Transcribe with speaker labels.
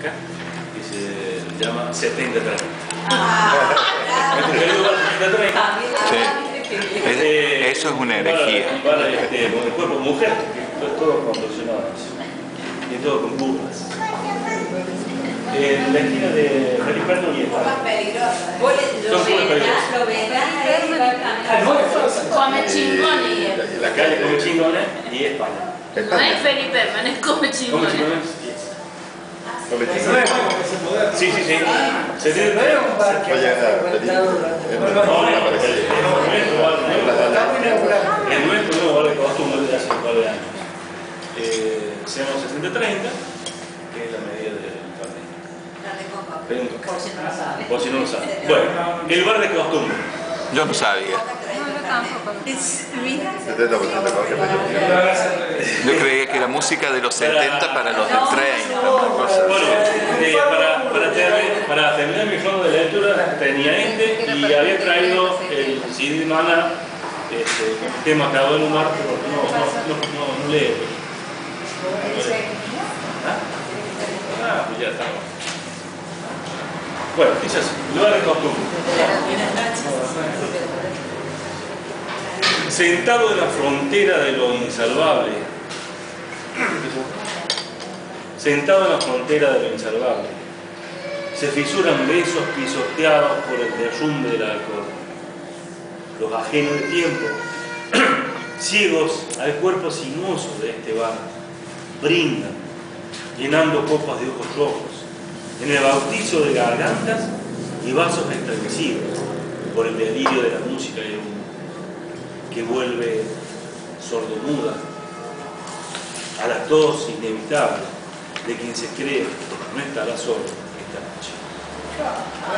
Speaker 1: acá, que se llama 70-30.
Speaker 2: Sí. Eso es una herejía.
Speaker 1: Con el cuerpo mujer, que es todo contorsionado y todo con curvas. En la esquina de Felipe Arno y España. Son curvas peligrosas.
Speaker 3: Come chingones.
Speaker 1: La calle Come Chingones y España.
Speaker 3: No es Felipe Herman, es Come
Speaker 1: Come
Speaker 3: Chingones.
Speaker 1: Chingones y sí, sí, sí. ¿Se tiene
Speaker 4: El
Speaker 1: nuestro no vale costumbre de hace un par de años. Se llama 60-30, que es la medida del carnet. Por si no lo saben. Bueno, el bar de costumbre.
Speaker 2: Yo no sabía. Yo creía que era música de los 70 para los del 30. Una cosa.
Speaker 1: Bueno, para terminar mi juego de lectura tenía y había traído el CD de Mana, que me acabó en un mar, pero no leo. Pues ya está. Bueno, dice así, lugar de costumbre. Sentado en la frontera de lo insalvable. Sentado en la frontera de lo insalvable. Se fisuran besos pisoteados por el derrumbe del alcohol. Los ajenos del tiempo, ciegos al cuerpo sinuoso de este bar, brindan, llenando copas de ojos rojos, en el bautizo de gargantas y vasos estremecidos por el delirio de la música y el humo, que vuelve sordomuda a la tos inevitable de quien se cree no estará solo esta noche.